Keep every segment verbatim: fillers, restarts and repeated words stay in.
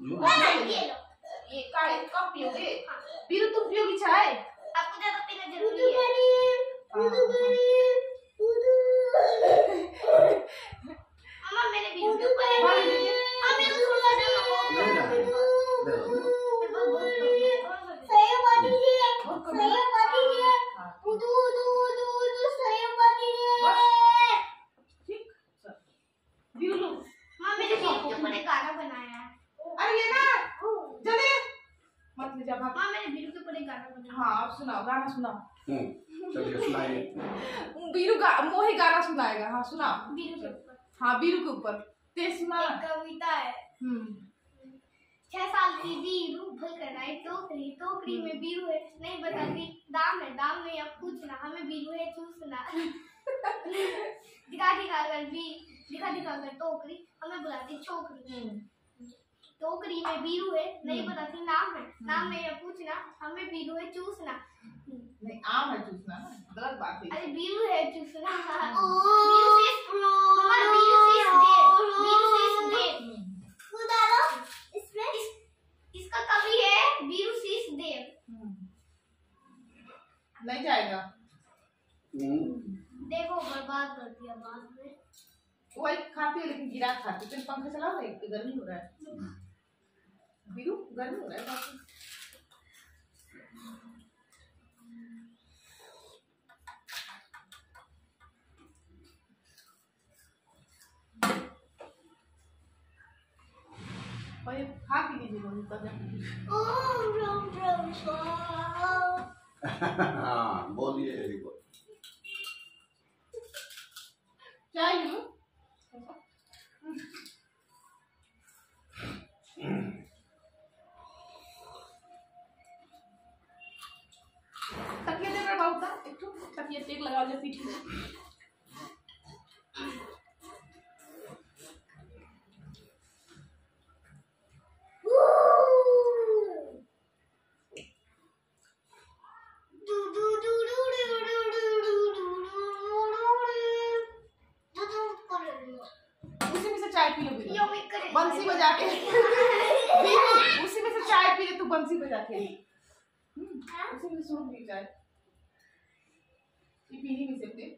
ये लो, ये काय कब पियोगे? बीरू तुम पियोगी चाय? आपको ज्यादा पीना जरूरी है। मम्मा मैंने बीरू के ऊपर हमें थोड़ा देना। सही बात है, सही बात है। उदू उदू उदू उदू सही बात है। ठीक बीरू लो। मां मैंने बीरू के ऊपर एक गाना बनाया है। अरे ये ना जल्दी मत ले जा भाग। मां मैंने बीरू के ऊपर एक गाना बनाया। हाँ अब सुनाओ, गाना सुनाओ। हम्म चलिए सुनाइए। बीरू गा मोही गाना सुनाएगा। हाँ सुनाओ। बीरू के ऊपर। हाँ बीरू के ऊपर तेज सुना। एक कविता है। हम्म छह साल की बीरू भूल कर आई टोकरी, टोकरी में बीरू है नहीं बताती दाम है, दाम नहीं अब पूछना हमें बीरू है चूसना। दिखा दिखा कर बी दिखा दिखा कर टोकरी हमें बुलाती छोकरी। टोकरी में बीरू है नहीं बताती नाम है, नाम नहीं अब पूछना हमें बीरू है चूसना। नहीं आम है चूसना ना, गलत बात है। अरे बीरू है चूसना। बीरू से हमारा बीरू से दे बीरू से दे खुदालो इसमें इस, इसका कवि है बीरू शीश देव। नहीं जाएगा। देखो बर्बाद कर दिया बाद में। वही खाती है लेकिन गिरा खाती है। पंखा चलाओ ना, गर्मी हो रहा है। बीरू गर्मी हो रहा है काफी। और ये खा भी लीजिए बहुत तक। ओम राम राम हाँ बोलिए एक बार। चाय लो। तकिया दे रहा बाबू का एक तो तकिया टेक लगा ले पीठ में। उसी में से चाय पी लो बीरू। बंसी बजा के। बीरू उसी में से चाय पी ले तू बंसी बजा के। उसी में सूख भी चाय। ये पीनी भी सकते।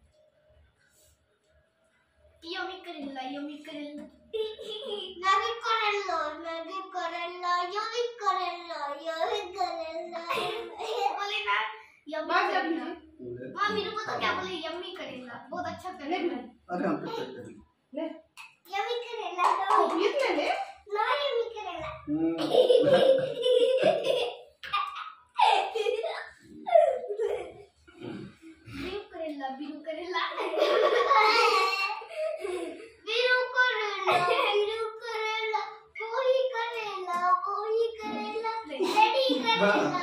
यम्मी करेला यम्मी करेला नदी करेला नदी करेला यम्मी करेला यम्मी करेला बोले ना यम्मी करेला। मां मेरे को तो क्या बोले यम्मी करेला बहुत अच्छा करेला। अरे हम तो चलते हैं। ले यम्मी करेला तो ये ले ले ना यम्मी करेला। बीरू करेला बीरू करेला बीरू करेला बीरू करेला वही करेला वही करेला डैडी करेला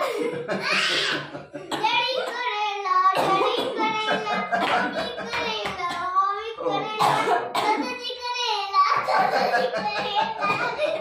डैडी करेला डैडी करेला मम्मी करेला मम्मी करेला दादाजी करेला दादाजी करेला।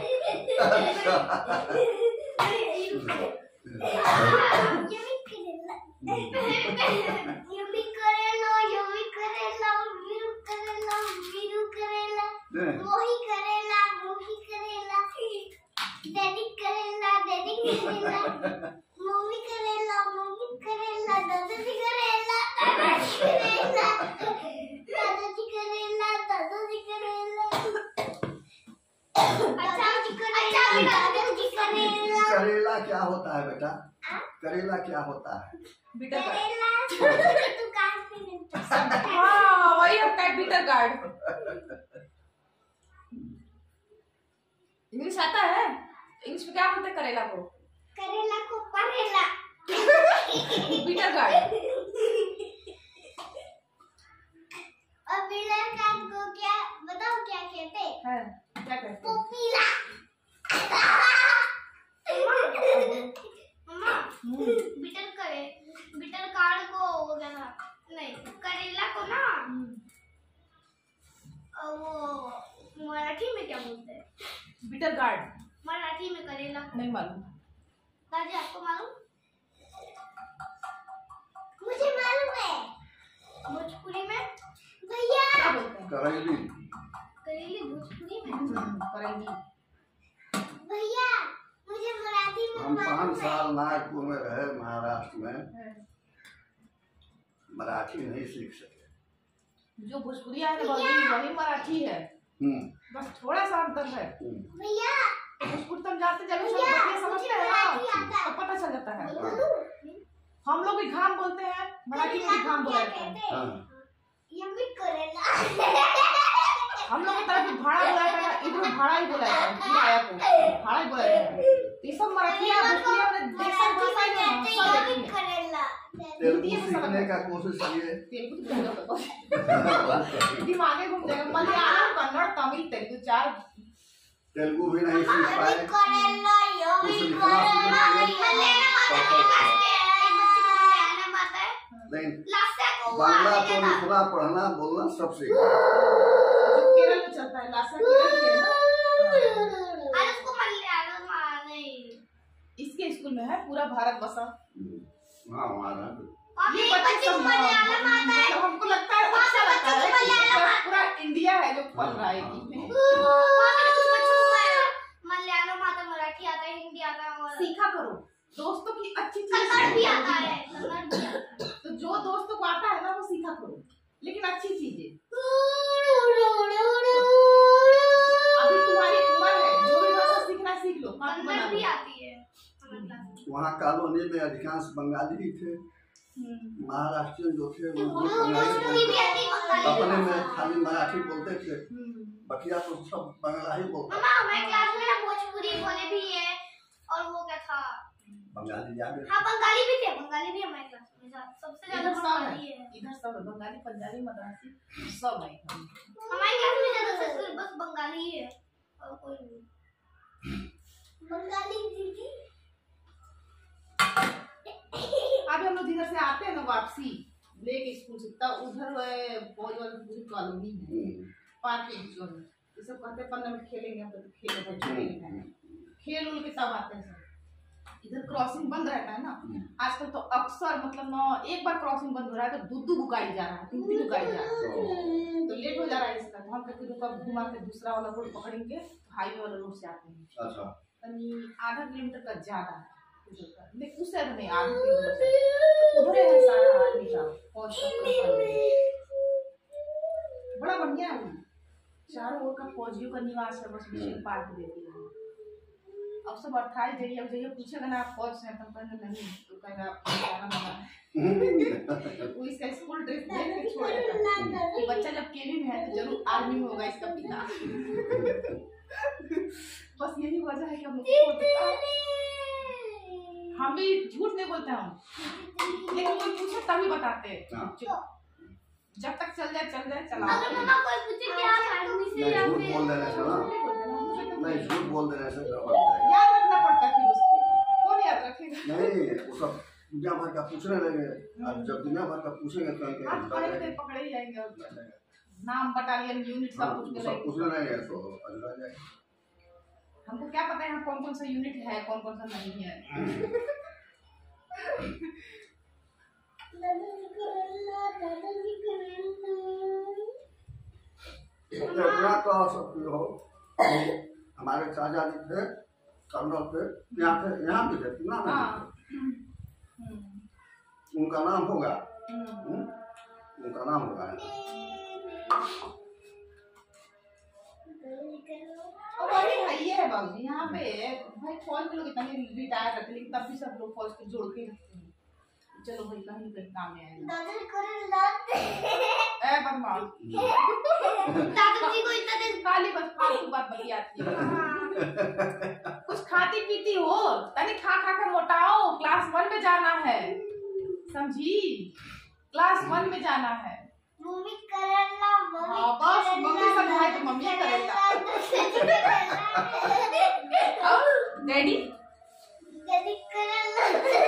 यम्मी करेला यम्मी करेला यम्मी करेला बीरू करेला बीरू करेला मोही करेला मोही करेला डैडी करेला डैडी करेला मम्मी करेला मम्मी करेला दादाजी करेला दादाजी करेला दादाजी करेला दादाजी करेला दादाजी करेला दादाजी करेला। करेला क्या होता है बेटा? करेला क्या होता है? बिटर करेला तू कहां से मिलता? हाँ वही होता है बिटर गार्ड। इंग्लिश आता है? इंग्लिश में क्या बोलते हैं करेला को? करेला को करेला बिटर गार्ड। और बिटर गार्ड को क्या बताओ क्या कहते हैं? क्या कहते हैं? पोपीला। मम्मा बिटर करे बिटर गार्ड को वो क्या था नहीं करेला को ना वो मराठी में क्या बोलते हैं? बिटर गार्ड मराठी में करेला नहीं मालूम। दादी आपको मालूम? मुझे मालूम है। भोजपुरी में भैया क्या बोलते हैं? करेली करेली भोजपुरी में करेली भैया हम पाँच साल नागपुर में रहे महाराष्ट्र में, मराठी नहीं सीख सके। जो भोजपुरी है वही मराठी है, बस थोड़ा सा अंतर है। भोजपुरी तुम जाते जब समझते हैं ना तो पता चल जाता है। हम लोग भी घाम बोलते हैं, मराठी में भी घाम बोला जाता है। हम लोग की तरफ भाड़ा बोला जाता है, इधर भाड़ा ही बोला जाता है, किराया को भाड़ा ही बोला जाता है। ये सब मराठी है, भोजपुरी है, देशा भाषा ही है, सब एक ही है। तेलुगु सीखने का कोशिश किए, दिमागे घूम जाएगा। मलयालम, कन्नड़, तमिल, तेलुगु, चार तेलुगु भी नहीं सीख पाए। बांग्ला तो लिखना पढ़ना बोलना सब सीख। केरल में चलता है लासा, केरल के ना इसके स्कूल में है, पूरा भारत बसा। हाँ हमारा ये बच्चे सब मतलब हमको लगता है अच्छा लगता है, पूरा इंडिया है जो पढ़ रहा है। मलयालम आता, मराठी आता है, हिंदी आता है, सीखा करो। दोस्तों की अच्छी चीज कन्नड़ भी आता है, कन्नड़ भी आता है। तो जो दोस्तों को आता है ना वो सीखा करो, लेकिन अच्छी चीजें। अभी तुम्हारी उम्र है, जो भी भाषा सीखना सीख लो, काफी बना भी आती है। वहाँ कॉलोनी में अधिकांश बंगाली ही थे, महाराष्ट्रियन जो थे वो अपने में खाली मराठी बोलते थे, बकिया तो सब बंगला ही बोलते। हमारे क्लास में ना भोजपुरी बोले भी है, और वो क्या था बंगाली जाते। हाँ बंगाली भी थे, बंगाली भी हमारे क्लास में सबसे ज्यादा बंगाली है। इधर सब बंगाली, पंजाबी, मद्रासी सब है। हमारे क्लास में ज्यादा से बस बंगाली ही है और कोई नहीं। बंगाली दीदी अभी हम लोग जिधर से आते हैं ना वापसी लेके स्कूल से, तब उधर फौज वाली पूरी कॉलोनी है, पार्क में ये सब कहते हैं पंद्रह मिनट खेलेंगे, हम तो खेल खेलेंगे, खेल उल के तब आते हैं सब। इधर क्रॉसिंग बंद रहता है ना आजकल, तो अक्सर मतलब ना एक बार क्रॉसिंग बंद हो रहा है तो दूध दूध उगाई जा रहा है, तीन तीन उगाई जा रहा है, तो लेट हो जा रहा है इसका। तो हम कहते हैं कब घुमा के दूसरा वाला रोड पकड़ेंगे, हाईवे वाला रोड से आते हैं। अच्छा आधा किलोमीटर का ज्यादा है, लेकिन उससे नहीं आधा किलोमीटर उधर है सारा आदमी का फौज का। बड़ा बढ़िया है, चारों ओर का फौजियों का निवास है, बस विशेष पार्क देती है। अब सब अट्ठाईस जरिए अब जरिए पूछेगा ना आप फौज से, तो कहेंगे नहीं, तो कहेगा आप जाना मना। वो इसका स्कूल ड्रेस देख के छोड़ देता है कि बच्चा जब केवी में है तो जरूर आर्मी में होगा इसका पिता। बस यही वजह है कि हम लोग हम भी झूठ नहीं बोलते हम, लेकिन कोई पूछे तभी बताते हैं। जब तक चल जाए चल जाए चला। अगर मम्मा कोई पूछे कि आप आर्मी से या झूठ बोल देने से ना, नहीं झूठ बोल देने से याद रखना पड़ता है, फिर उसको कौन याद रखेगा? नहीं वो सब दुनिया भर का पूछने लगे, अब जब दुनिया भर का पूछेंगे तो पकड़े ही जाएंगे और नाम बटालियन यूनिट सब पूछने लगे तो अधूरा जाएगा। हमको क्या पता है कौन कौन सा यूनिट है, कौन कौन सा नहीं है। हो हमारे चाचा जी थे कर्नल पे, यहाँ पे यहाँ भी थे ना, उनका नाम होगा, उनका नाम होगा ये है बाबूजी। यहाँ पे भाई फौज के लोग इतना रिटायर रहते, लेकिन तब भी सब लोग फौज को जोड़ के रखते हैं। चलो भाई कहीं कहीं काम में आएगा। ए बदमाश, दादाजी को इतना देर खाली बस फालतू बात बतियाती है। कुछ खाती पीती हो, तनी खा खा के मोटाओ, क्लास वन में जाना है, समझी? क्लास वन में जाना है। मम्मी करेला, मम्मी बस मम्मी समझाए तो मम्मी करेला। और डैडी डैडी करेला।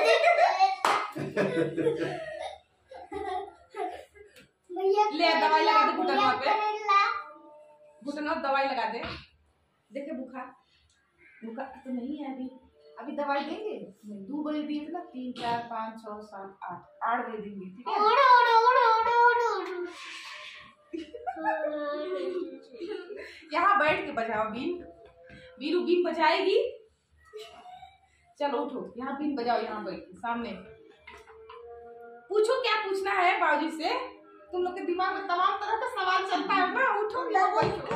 ले दवाई लगा दे घुटनवा पे, घुटनवा दवाई लगा दे। देखे बुखार बुखार तो नहीं है अभी, अभी दवाई देंगे। दो बजे दिए थे ना, तीन चार पाँच छः सात आठ आठ बजे देंगे, ठीक है? यहाँ बैठ के बजाओ बीन, बीरू बीन बजाएगी, चलो उठो, यहाँ पिन बजाओ, यहाँ बैठ के सामने पूछो क्या पूछना है बाबूजी से। तुम लोग के दिमाग में तमाम तरह का सवाल चलता है ना। उठो यहाँ बैठो,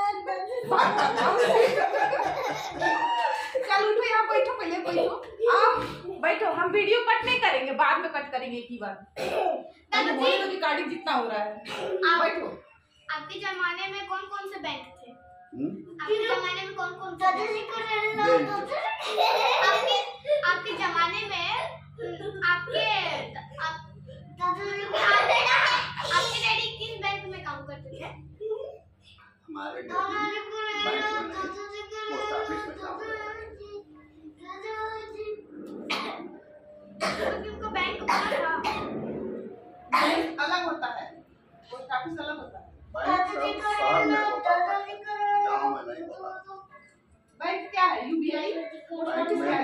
चल उठो यहाँ बैठो, पहले बैठो, आप बैठो। हम वीडियो कट नहीं करेंगे, बाद में कट करेंगे एक ही बार। रिकॉर्डिंग जितना हो रहा है बैठो। आपके जमाने में कौन कौन से बैंक थे? हम्म? आपके जमाने में कौन कौन से आपके आपके जमाने में आपके आप- आपके डैडी किस बैंक में काम करते थे? हमारे घर में बैंक में नहीं, पोस्ट ऑफिस में काम करते थे। क्योंकि उनका बैंक बड़ा था। बैंक अलग होता है, पोस्ट ऑफिस अलग होता है। बैंक सब शहर में होता था, गाँव में नहीं होता। बैंक क्या है? यूबीआई, पोस्ट बैंक ऑफिस में क्या है?